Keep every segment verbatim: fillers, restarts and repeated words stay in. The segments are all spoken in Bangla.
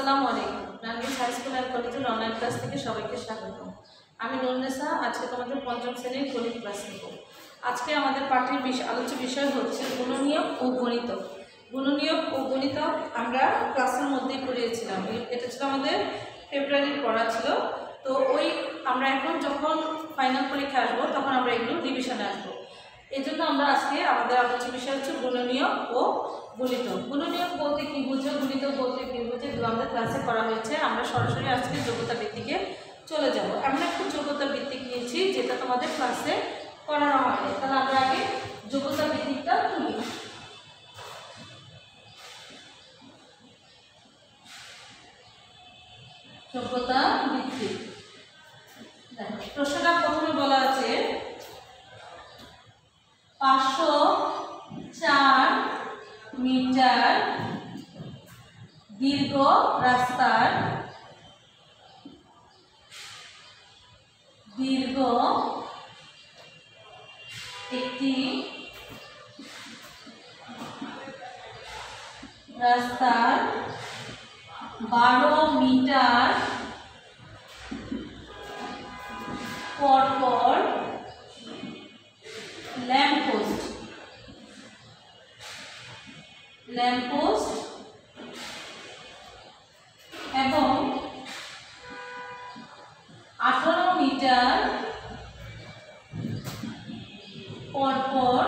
আসসালামু আলাইকুম। নার্গিস হাই স্কুল অ্যান্ড কলেজের অনলাইন ক্লাস থেকে সবাইকে স্বাগত। আমি নুরনেসা, আজকে তোমাদের পঞ্চম শ্রেণীর গণিত ক্লাস নেব। আজকে আমাদের পাঠের বিষয় আলোচ্য বিষয় হচ্ছে গুণনীয়ক ও গণিতক। গুণনীয়ক ও গণিতক আমরা ক্লাসের মধ্যেই পড়িয়েছিলাম। এটা ছিল আমাদের ফেব্রুয়ারির পড়া ছিল। তো ওই আমরা এখন যখন ফাইনাল পরীক্ষা আসবো তখন আমরা এগুলো রিভিশনে আসবো। এই জন্য আমরা আজকে আমাদের আলোচ্য বিষয় হচ্ছে গুণনীয়ক ও গণিতক। গুণনীয়ক বলতে কি বুঝো, গণিতক বলতে কি বুঝে, এগুলো আমাদের ক্লাসে করা হয়েছে। আমরা সরাসরি আজকে যোগ্যতা ভিত্তিকে চলে যাব। এমন একটা যোগ্যতা ভিত্তিক নিয়েছি যেটা তোমাদের ক্লাসে করানো হয়। তাহলে আমরা আগে যোগ্যতা ভিত্তিকটা তুলি। যোগ্যতা ভিত্তিক প্রশ্নটা প্রথমে বলা আছে পাঁচশো চার মিটার দীর্ঘ রাস্তার দীর্ঘ একটি রাস্তার বারো মিটার পর পর ল্যাম্পপোস্ট ল্যাম্পপোস্ট এবং আঠারো মিটার পর পর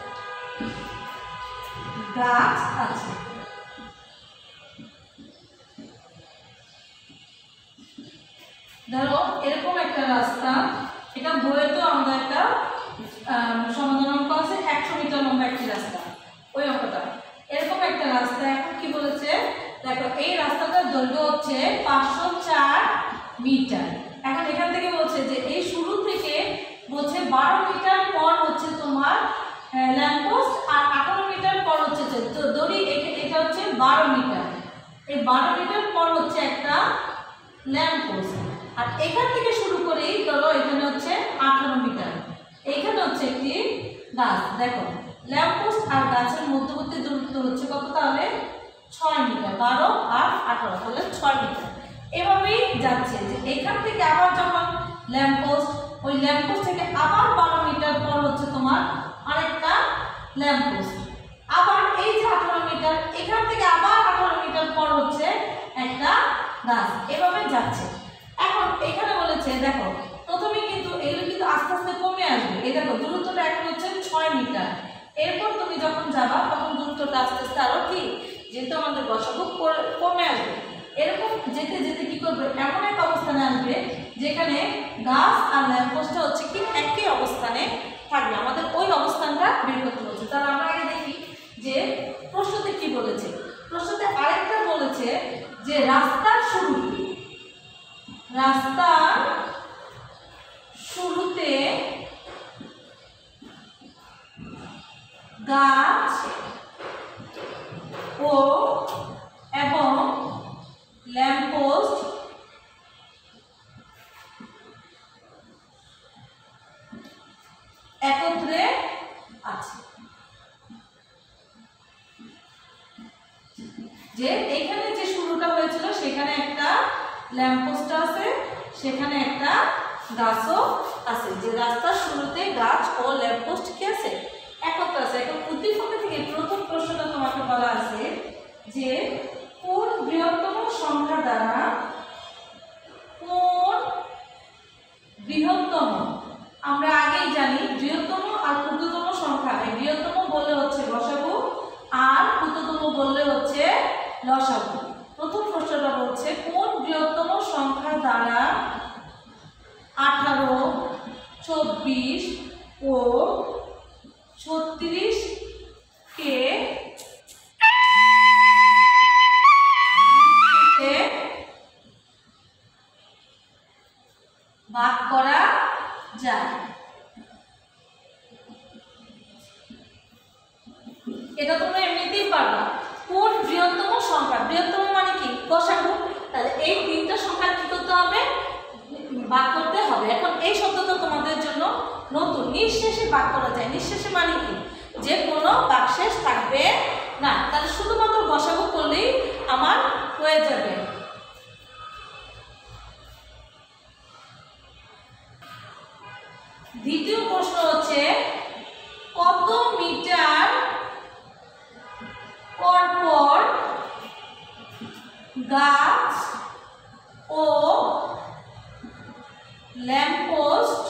গাছ আছে। ধরো এরকম একটা রাস্তা, এটা বইয়ে তো আমরা একটা সমাধান অঙ্ক আছে একশো মিটার লম্বা একটি রাস্তা, ওই অঙ্কটা। এরকম একটা রাস্তা, এখন কি বলেছে দেখো, এই রাস্তাটার দৈর্ঘ্য হচ্ছে পাঁচশো চার মিটার। এখন এখান থেকে বলছে যে এই শুরু থেকে বলছে বারো মিটার পর হচ্ছে তোমার ল্যাম্পপোস্ট আর আঠারো মিটার পর হচ্ছে দড়ি। এটা হচ্ছে বারো মিটার, এই বারো মিটার পর হচ্ছে একটা ল্যাম্পপোস্ট। আর এখান থেকে শুরু করেই ধরো এখানে হচ্ছে আঠারো মিটার, এইখানে হচ্ছে একটি গাছ। দেখো ল্যাম্পপোস্ট আর গাছের মধ্যবর্তী দূরত্ব হচ্ছে কত, তাহলে ছয় মিটার। বারো আর আঠারো তাহলে ছয় মিটার। এভাবেই যাচ্ছে যে এখান থেকে আবার যখন ল্যাম্পপোস্ট, ওই ল্যাম্পপোস্ট থেকে আবার বারো মিটার পর হচ্ছে তোমার আরেকটা ল্যাম্পপোস্ট, আবার এই যে আঠারো মিটার, এখান থেকে আবার আঠারো মিটার পর হচ্ছে একটা গাছ। এভাবে যাচ্ছে। এখন এখানে বলেছে দেখো প্রথমে কিন্তু এগুলো কিন্তু আস্তে আস্তে কমে আসবে। এই দেখো দূরত্বটা এখন হচ্ছে ছয় মিটার, এরপর তুমি যখন যাবা তখন দূরত্বটা আস্তে আস্তে আরো কি যেহেতু আমাদের গসাগু কমে আসবে। এরকম যেতে যেতে কি করবে, এমন এক অবস্থানে আসবে যেখানে গাছ আর ল্যাম্পপোস্টটা হচ্ছে কি একই অবস্থানে থাকবে। আমাদের ওই অবস্থানটা বের করতে বলছে। তাহলে আমরা আগে দেখি যে প্রশ্নতে কি বলেছে। প্রশ্নতে আরেকটা বলেছে যে রাস্তার শুরু রাস্তার শুরুতে গাছ ও এবং ল্যাম্পপোস্ট একত্রে আছে। যে এখানে যে শুরুটা হয়েছিল সেখানে একটা ল্যাম্পপোস্ট আছে, সেখানে একটা গাছও আছে। যে রাস্তার শুরুতে গাছ ও ল্যাম্পপোস্ট কি আছে, একত্রে আছে। এখন উদ্দীপক থেকে প্রথম প্রশ্নটা তোমাকে বলা আছে যে কোন বৃহত্তম সংখ্যা দ্বারা কোন বৃহত্তম, আমরা আগেই জানি বৃহত্তম আর ক্ষুদ্রতম সংখ্যা, এই বৃহত্তম বললে হচ্ছে গসাগু আর ক্ষুদ্রতম বললে হচ্ছে লসাগু। প্রথম প্রশ্নটা বলছে কোন বৃহত্তম সংখ্যা দ্বারা আঠারো, চব্বিশ ও ছত্রিশ কে ভাগ করা যায়। এটা তোমরা এমনিতেই পারবা। কোন বৃহত্তম সংখ্যা, বৃহত্তম মানে কি গসাগু, তাহলে এই তিনটা সংখ্যা কি করতে হবে, ভাগ করতে হবে। এখন এই শব্দটা তোমাদের জন্য নতুন। নিঃশেষে ভাগ করা যায়, নিঃশেষে মানে কি যে কোনো ভাগশেষ থাকবে না, তাহলে শুধুমাত্র গসাগু করলেই আমার হয়ে যাবে। দ্বিতীয় প্রশ্ন হচ্ছে কত মিটার পর পর গাছ ও ল্যাম্পপোস্ট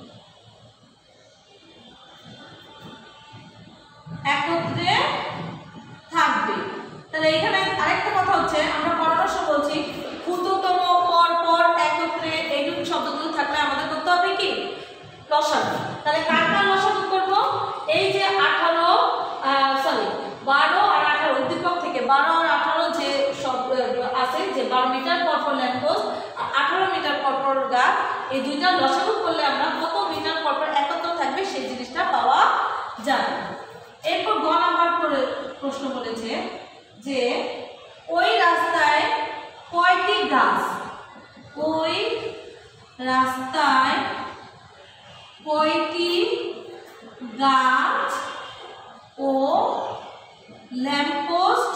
একত্রে থাকবে। তাহলে এখানে আরেকটা কথা হচ্ছে, আমরা পরামর্শ বলছি ক্ষুদ্রতম পর পর একত্রে এইটুকু শব্দগুলো থাকলে আমাদের করতে হবে কি লসাগু। তাহলে কার কার লসাগু করবো? এই যে আঠারো সরি বারো আর আঠারো উদ্দীপক থেকে বারো আর আঠারো যে সব আছে, যে বারো মিটার পর পর ল্যাম্পপোস্ট আর আঠারো মিটার পর পর গাছ, এই দুইটা লসাগু করলে আমরা কত মিটার পর পর একত্র থাকবে সেই জিনিসটা পাওয়া যায়। এরপর গ নাম্বার করে প্রশ্ন বলেছে যে ওই রাস্তায় কয়টি গাছ, ওই রাস্তায় কয়টি গাছ ও ল্যাম্পপোস্ট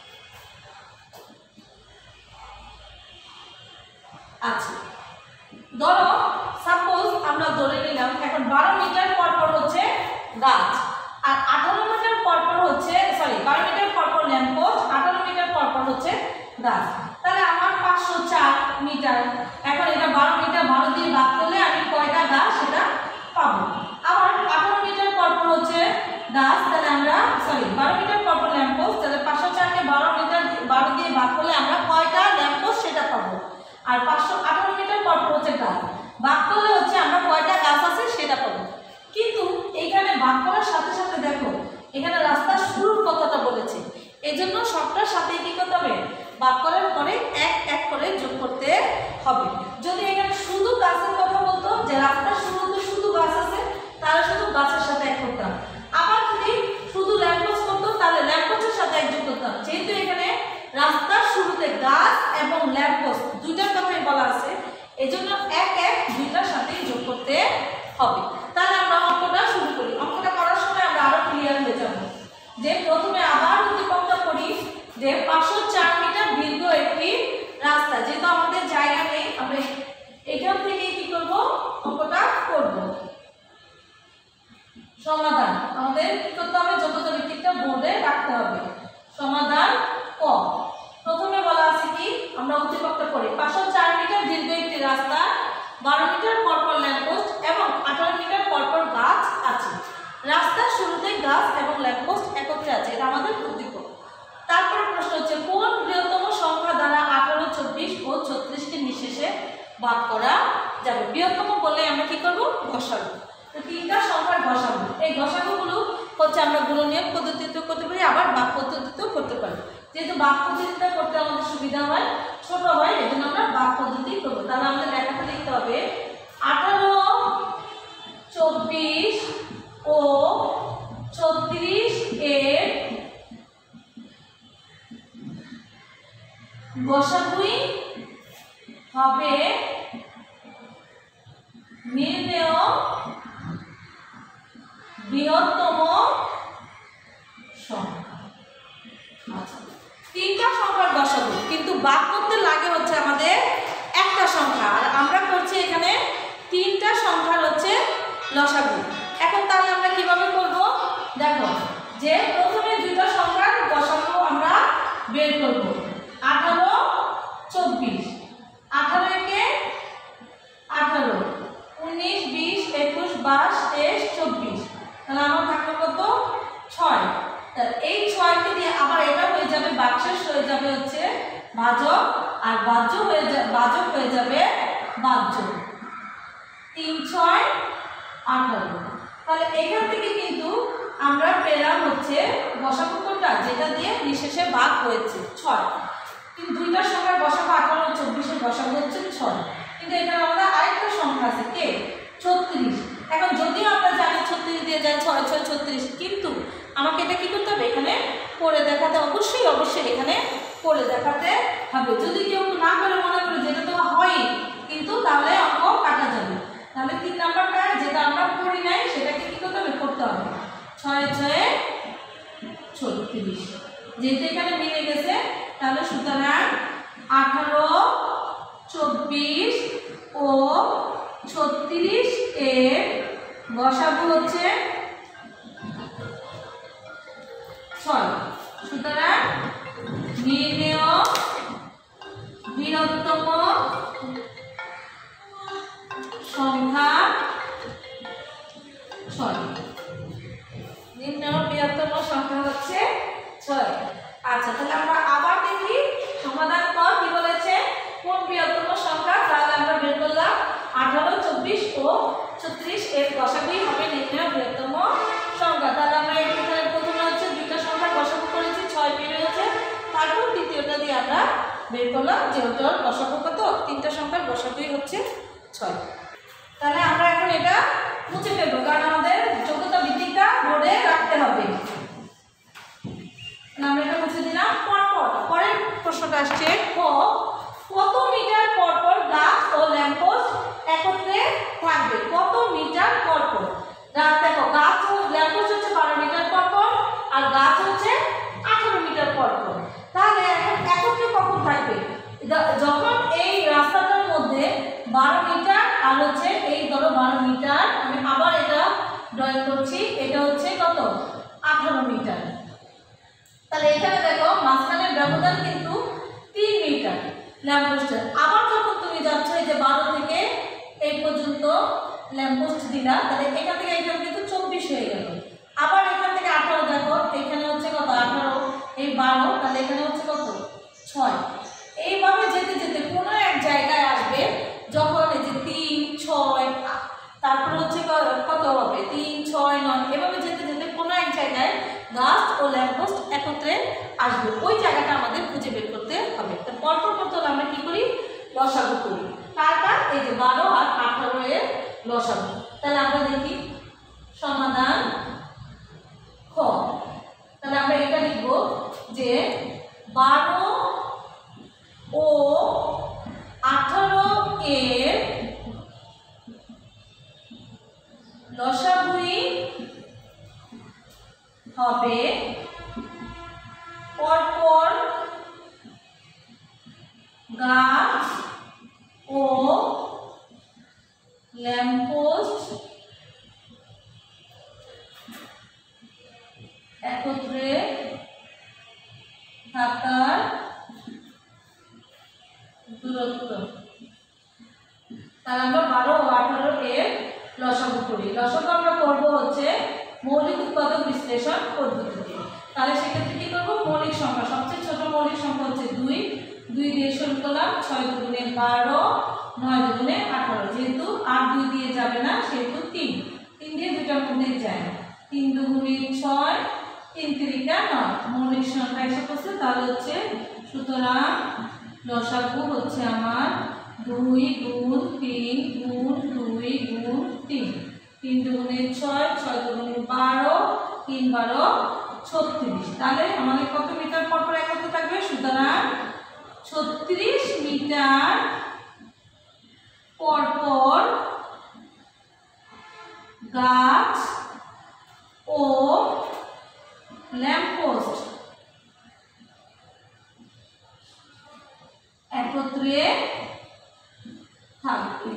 আছে। ধরো সাপোজ আমরা ধরে নিলাম এখন বারো মিটার পর পর হচ্ছে গাছ আর আঠারো মিটার পর পর হচ্ছে সরি বারো মিটার পর পর ল্যাম্পপোস্ট, আঠারো মিটার পর পর হচ্ছে গাছ। তাহলে আমার পাঁচশো চার মিটার, এখন এটা বারো মিটার বারো দিয়ে ভাগ করলে আমি কয়টা গাছ সেটা পাবো। আবার আঠারো মিটার পর পর হচ্ছে গাছ, তাহলে আমরা সরি বারো মিটার পর পর ল্যাম্পপোস্ট, তাহলে পাঁচশো চারকে বারো মিটার বারো দিয়ে ভাগ করলে আমরা কয়টা ল্যাম্পপোস্ট সেটা পাবো। আর পাঁচশো আঠারো মিটার পর পর হচ্ছে গাছ, ভাগ করলে হচ্ছে আমরা কয়টা গাছ আছে সেটা পাবো। কিন্তু এইখানে ভাগ করার সাথে সাথে দেখো এখানে রাস্তার শুরুর কথাটা বলেছে, এই জন্য সবটার সাথে কি করতে হবে ভাগ করার পরে এক এক করে যোগ করতে হবে। যদি এখানে শুধু গাছের কথা বলতো যে রাস্তার শুরুতে শুধু গাছ আছে তাহলে শুধু গাছের সাথে এক করতাম, আবার যদি শুধু ল্যাম্পপোস্ট করতো তাহলে ল্যাম্পপোস্টের সাথে এক যোগ করতাম। যেহেতু এখানে রাস্তার শুরুতে গাছ এবং ল্যাম্পপোস্ট দুইটার কথাই বলা আছে, এজন্য এক এক দুইটার সাথে যোগ করতে হবে। তাহলে আমরা অঙ্কটা শুরু করি। অঙ্কটা করার সময় আমরা আরো ক্লিয়ার হয়ে যাব যে প্রথমে আবার উদ্দীপকটা করি যে পাঁচশো চার মিটার দীর্ঘ একটি রাস্তা, যেহেতু আমাদের জায়গা নেই আমরা এখান থেকে কি করব অঙ্কটা করব। সমাধান আমাদের কি করতে হবে, যত ভিত্তিকটা বোর্ডে রাখতে হবে। সমাধান ক প্রথমে বলা আছে কি আমরা উদ্দীপকটা পড়ি পাঁচশো চার মিটার দীর্ঘ একটি রাস্তা, বারো মিটার পর পর ল্যাম্পপোস্ট এবং আঠারো মিটার পর পর গাছ আছে। রাস্তার শুরুতে গাছ এবং ল্যাম্পপোস্ট একত্রে আছে, এটা আমাদের উদ্দীপক। তারপরে প্রশ্ন হচ্ছে কোন বৃহত্তম সংখ্যা দ্বারা আঠারো চব্বিশ ও ছত্রিশকে নিঃশেষে ভাগ করা যাবে। বৃহত্তম বললে আমরা কি করব ঘষাবো, তো তিনটা সংখ্যার ঘষাবো। এই ঘষাগুলো হচ্ছে আমরা গুণনীয়ক পদ্ধতিতেও করতে পারি আবার ভাগ পদ্ধতিতেও করতে পারি। যেহেতু ভাগ পদ্ধতিটা করতে আমাদের সুবিধা হয় ছোট হয় এই জন্য আমরা ভাগ পদ্ধতি করবো। তাহলে আমাদের লেখাটা লিখতে হবে আঠারো চব্বিশ ও ছত্রিশ এর গসাগুই হবে নির্ণেয় বৃহত্তম সংখ্যা। আচ্ছা তিনটা সংখ্যার গসাগু, কিন্তু ভাগ করতে লাগে হচ্ছে আমাদের একটা সংখ্যা, আর আমরা করছি এখানে তিনটা সংখ্যার হচ্ছে লসাগু। এখন তাহলে আমরা কিভাবে করব দেখো, যে প্রথমে দুইটা সংখ্যার গসাগু আমরা বের করব। আঠারো চব্বিশ, আঠারো একে আঠারো, উনিশ বিশ একুশ বাইশ তেইশ চব্বিশ, তাহলে আমার থাকলো কত ছয়। এই ছয়কে দিয়ে আবার এটা হয়ে যাবে বাক্সেস হয়ে যাবে হচ্ছে ভাজক, আর বাহ্য হয়ে যাবে ভাজক হয়ে যাবে বাহ্য। তিন ছয় আঠারো, তাহলে এখান থেকে কিন্তু আমরা পেলাম হচ্ছে গসাগু কোনটা যেটা দিয়ে নিঃশেষে ভাগ হয়েছে ছয়। কিন্তু দুইটার সংখ্যার গসাগু আঠারো চব্বিশের গসাগু হচ্ছে ছয়, কিন্তু এখানে আমরা আরেকটা সংখ্যা আছে কে ছত্রিশ। এখন যদিও আমরা জানি ছত্রিশ দিয়ে যায় ছয় ছয় ছত্রিশ, কিন্তু আমাকে এটা কি করতে হবে এখানে করে দেখাতে অবশ্যই অবশ্যই এখানে করে দেখাতে হবে। যদি কেউ না করে মনে করে যেটা তো হয় কিন্তু তাহলে অঙ্ক কাটা যাবে। তাহলে তিন নাম্বারটা যেটা আমরা করি নাই সেটাকে কি করতে হবে করতে হবে ছয় ছয় ছত্রিশ, যেহেতু এখানে মিলে গেছে তাহলে সুতরাং আঠারো চব্বিশ ও ছত্রিশ এর গসাগু হচ্ছে ছয়। সুতরাং নির্ণেয় বৃহত্তম সংখ্যা ছয়। নির্ণেয় বৃহত্তম সংখ্যা হচ্ছে ছয়। আচ্ছা, তাহলে আমরা আবার দেখি সমাধান পর কি বলেছে, কোন বৃহত্তম সংখ্যা। তাহলে আমরা বের করলাম আঠারো, চব্বিশ ও ছত্রিশ এর গসাগুই হবে নির্ণেয় বৃহত্তম সংখ্যা। তাহলে আমরা এখানে প্রথমে হচ্ছে দুইটা সংখ্যা গসাগু করেছি, ছয় বের হয়েছে। তারপর দ্বিতীয়টা দিয়ে আমরা বের করলাম যে ওটার গসাগু কত, তিনটা সংখ্যার গসাগুই হচ্ছে ছয়। তাহলে আমরা এখন এটা মুছে ফেলবো, কারণ আমাদের যোগ্যতা ভিত্তিকটা বোর্ডে রাখতে হবে। আমরা এটা মুছে দিলাম। পরপর পরের প্রশ্নটা আসছে, ক কত মিটার পর পর গাছ ও ল্যাম্পপোস্ট একত্রে থাকবে? কত মিটার পর পর? দেখো, গাছ ও ল্যাম্পপোস্ট হচ্ছে বারো মিটার পর পর, আর গাছ হচ্ছে আঠারো মিটার পর পর। তাহলে এখন একত্রে কখন থাকবে? যখন এই রাস্তাটার মধ্যে বারো মিটার আর হচ্ছে এই ধরো বারো মিটার, আমি আবার এটা ড্রয়িং করছি, এটা হচ্ছে কত, আঠারো মিটার। তাহলে এখানে দেখো মাঝখানের ব্যবধান কিন্তু তিন মিটার ল্যাম্পপোস্টের। আবার যখন তুমি যাচ্ছ এই যে বারো থেকে এই পর্যন্ত ল্যাম্পপোস্ট দিলা, তাহলে এখান থেকে এখানে কিন্তু চব্বিশ হয়ে গেল। আবার এখান থেকে আঠারো, দেখো এখানে হচ্ছে কত, আঠারো, এই বারো, তাহলে এখানে হচ্ছে কত, ছয়। এইভাবে যেতে যেতে কোনো এক জায়গায় আসবে যখন এই যে তিন, ছয়, তারপরে হচ্ছে কত হবে, তিন, ছয়, নয়, এভাবে যেতে যেতে কোনো এক জায়গায় গাছ ও ল্যাম্পপোস্ট একত্রে আসবে। ওই জায়গাটা আমাদের খুঁজে বের করতে হবে। তো পরপর করতে হলে আমরা কি করি, লসাগু করি। কারটা এই যে বারো আর আঠারো এর লসাগু। তাহলে আমরা দেখি সমাধান খ। তাহলে আমরা এটা লিখব যে বারো ও আঠারো এর লসাগুই হবে পরপর গাছ ও ল্যাম্পপোস্ট একত্রে থাকার দূরত্ব। তাহলে আমরা বারো ও আঠারো এর লসাগু করি। লসাগু আমরা করবো হচ্ছে মৌলিক উৎপাদক বিশ্লেষণ পদ্ধতিতে। তাহলে সেক্ষেত্রে কি করবো, মৌলিক সংখ্যা, সবচেয়ে ছোট মৌলিক সংখ্যা হচ্ছে দুই, দুই দিয়ে শুরু করলাম, ছয় দুগুণে বারো, নয় দুগুণে আঠারো, যেহেতু আট দুই দিয়ে যাবে না সেহেতু তিন, তিন দিয়ে দুটার মধ্যে যায়, তিন দুগুণে ছয়, তিন তিরিকা নয়, মৌলিক সংখ্যা এসে পড়ছে। তাহলে হচ্ছে সুতরাং লসাগু হচ্ছে আমার দুই গুণ তিন গুণ দুই গুণ তিন, তিন দুগুণে ছয়, ছয় দুগুণে বারো, তিন বারো ছত্রিশ। তাহলে আমাদের কত মিটার পর পর একত্রে থাকবে? সুতরাং ছত্রিশ মিটার পর পর গাছ ও ল্যাম্পপোস্ট একত্রে থাকবে।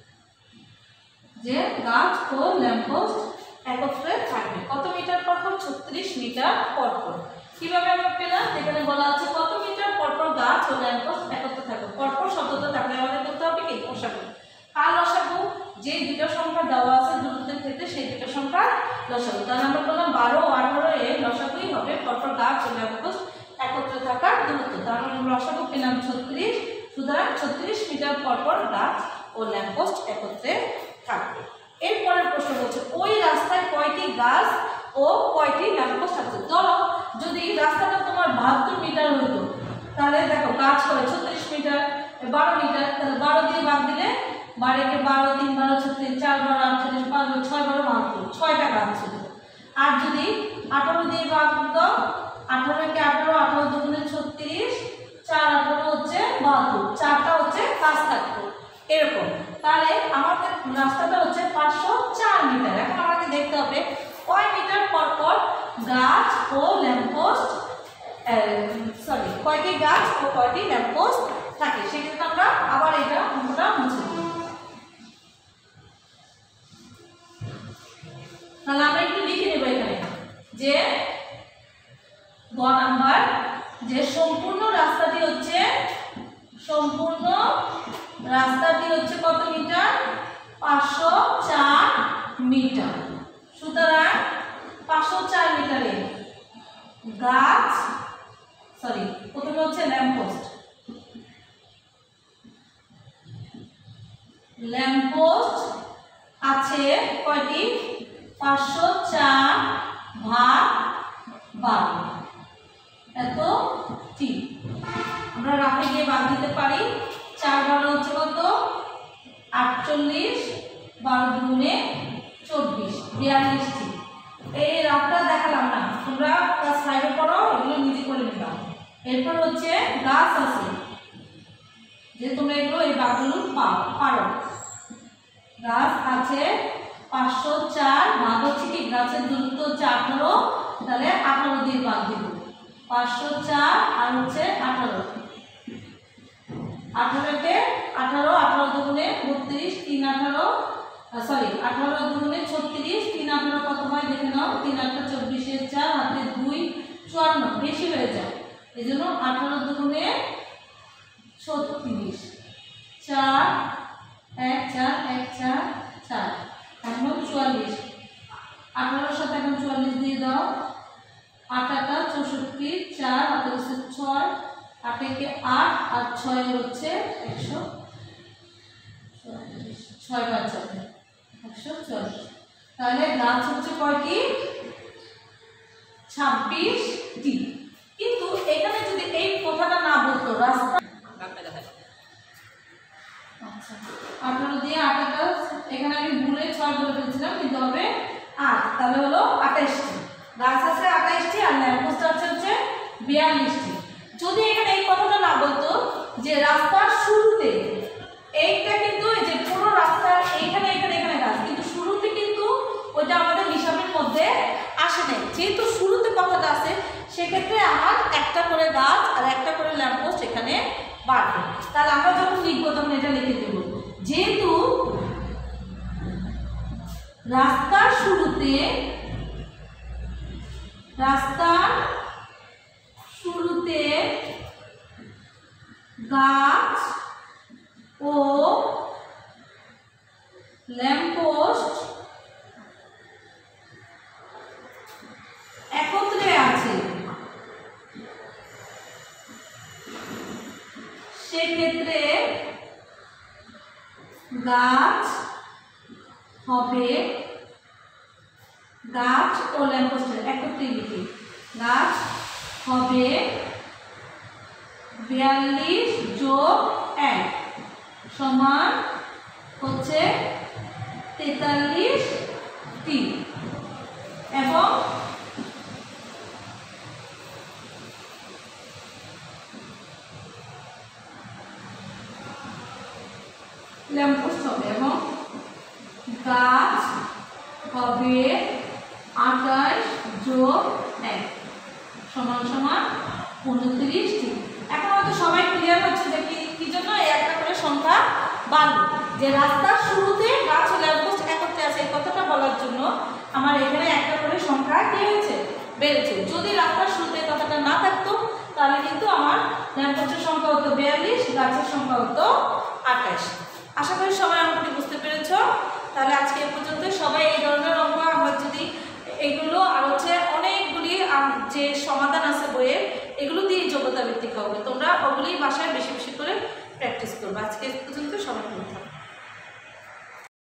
যে গাছ ও ল্যাম্পপোস্ট একত্রে থাকবে কত মিটার পর পর? ছত্রিশ মিটার পর পর। কিভাবে আমরা পেলাম? এখানে বলা আছে কত মিটার পর পর গাছ ও ল্যাম্পপোস্ট একত্রে থাকবে। পরপর শব্দটা থাকলে আমাদের করতে হবে কি, লসাগু। কার লসাগু? যে দুটো সংখ্যা দেওয়া আছে দূরত্বের ক্ষেত্রে সেই দুটো সংখ্যার লসাগু। তাহলে আমরা বললাম বারো ও আঠারো এর লসাগুই হবে পরপর গাছ ও ল্যাম্পপোস্ট একত্রে থাকার দূরত্ব। তার মানে লসাগু পেলাম ছত্রিশ। সুতরাং ছত্রিশ মিটার পর পর গাছ ও ল্যাম্পপোস্ট একত্রে থাকবে। এরপরের প্রশ্ন হচ্ছে ওই রাস্তায় কয়টি গাছ ও কয়টি ল্যাম্পপোস্ট আছে? ধরো যদি রাস্তাটা তোমার বাহাত্তর মিটার হইতো, তাহলে দেখো গাছ হয় ছত্রিশ মিটার, বারো মিটার, তাহলে বারো দিয়ে বাদ দিলে বারোকে বারো, তিন বারো ছত্রিশ, চার বারো আটচল্লিশ, পাঁচ বারো ছয় বারো বাহাত্তর, ছয়টা গাছ ছিল। আর যদি আঠারো দিয়ে বাদ দাও, আঠারোকে আঠারো, আঠারো দুগুণে ছত্রিশ, চার আঠারো হচ্ছে বাহাত্তর, চারটা হচ্ছে গাছ থাকতো এরকম। তাহলে আমাদের রাস্তাটা হচ্ছে পাঁচশো চার মিটার। এখন আমাকে দেখতে হবে কয় মিটার পর পর গাছ ও ল্যাম্পপোস্ট, সরি কয়টি গাছ ও কয়টি ল্যাম্পপোস্ট থাকে। সেক্ষেত্রে আমরা আবার এটা আমরা মুছে দিই। যে গ নাম্বার যে সম্পূর্ণ রাস্তাটি হচ্ছে সম্পূর্ণ রাস্তাটি হচ্ছে কত মিটার? পাঁচশো চার মিটার। সুতরাং পাঁচশো চার মিটারে গাছ সরি প্রথমে হচ্ছে ল্যাম্পপোস্ট ল্যাম্পপোস্ট আছে কয়টি? পাঁচশো চার ভাগ বারো এত টি। আমরা রাফে গিয়ে বাদ দিতে পারি। চার বারো হচ্ছে কত? আটচল্লিশ, বারো দুগুণে চব্বিশ, বিয়াল্লিশ টি। এই রাফটা দেখালাম না, তোমরা ক্লাস ফাইভে পড়ো, এগুলো নিজে করে নিবা। এরপর হচ্ছে গাছ আছে, যে তোমরা এগুলো এই বাদগুলো পারো। গাছ আছে পাঁচশো চার ভাগ হচ্ছে কি গাছের দূরত্ব হচ্ছে আঠারো, তাহলে আঠারো দিয়ে ভাগ দিব। পাঁচশো চার আর হচ্ছে আঠারো, আঠারোকে আঠারো আঠারো দুগুণে বত্রিশ, তিন আঠারো সরি আঠারো দুগুণে ছত্রিশ, তিন আঠারো কত হয় দেখে নাও। তিন আঠারো চব্বিশের চার, হাতে দুই চুয়ান্ন, বেশি হয়ে যায়, এই জন্য আঠারো দুগুণে ছত্রিশ, চার এক চার এক চার চার, এখন চুয়াল্লিশ। আঠারোর সাথে এখন চুয়াল্লিশ দিয়ে দাও। আটাটা চৌষট্টি, চার হাতে হচ্ছে ছয়, আটেকে আট আর ছয় হচ্ছে একশো ছয় বার চাপে একশো চল্লিশ। তাহলে গাছ হচ্ছে কয়টি? ছাব্বিশটি। কিন্তু এখানে যদি এই কথাটা না বলতো রাস্তা আঠারো দিয়ে আটাটা এখানে আমি ভুলে ছয় বলে ফেলছিলাম, কিন্তু হবে আট, তাহলে হলো আঠাইশটি। গাছ আছে আঠাইশটি আর ল্যাম্পপোস্ট আছে হচ্ছে বিয়াল্লিশটি। যদি এখানে এই কথাটা না বলতো যে রাস্তার শুরুতে, এইটা কিন্তু এই যে পুরো রাস্তার এইখানে এখানে এখানে গাছ, কিন্তু শুরুতে কিন্তু ওইটা আমাদের হিসাবের মধ্যে আসে নাই। যেহেতু শুরুতে কথাটা আছে, সেক্ষেত্রে আমার একটা করে গাছ আর একটা করে ল্যাম্পপোস্ট এখানে বাড়বে। তাহলে আমরা যখন লিখবো তখন এটা লিখে দেব, যেহেতু রাস্তার শুরুতে রাস্তার শুরুতে গাছ ও ল্যাম্পপোস্ট একত্রে আছে, সেক্ষেত্রে গাছ হবে গাছ ও ল্যাম্পপোস্টের একত্রে লিখি, গাছ হবে বিয়াল্লিশ যোগ এক সমান হচ্ছে তেতাল্লিশ টি। এবং ল্যাম্পপোস্ট হবে, এবং গাছ হবে আঠাশ যোগ এক সমান সমান উনত্রিশটি। এখন হয়তো সবাই ক্লিয়ার হচ্ছে যে কি কি জন্য এই একটা করে সংখ্যা বাড়লো, যে রাস্তার শুরুতে গাছ ও ল্যাম্পপোস্ট একত্রে আছে এই কথাটা বলার জন্য আমার এখানে একটা করে সংখ্যা কি হয়েছে? বেড়েছে। যদি রাস্তার শুরুতে কথাটা না থাকতো তাহলে কিন্তু আমার ল্যাম্পপোস্টের সংখ্যা হতো বিয়াল্লিশ, গাছের সংখ্যা হতো আঠাশ। আশা করি সবাই আমাকে বুঝতে পেরেছ। তাহলে আজকে এ পর্যন্ত। সবাই এই ধরনের অঙ্ক আমরা যদি এগুলো আর হচ্ছে অনেকগুলি যে সমাধান আছে বইয়ের, এগুলো দিয়ে যোগ্যতা ভিত্তিক হবে, তোমরা ওগুলি বাসায় বেশি বেশি করে প্র্যাকটিস করবে। আজকে এ পর্যন্ত সবাই।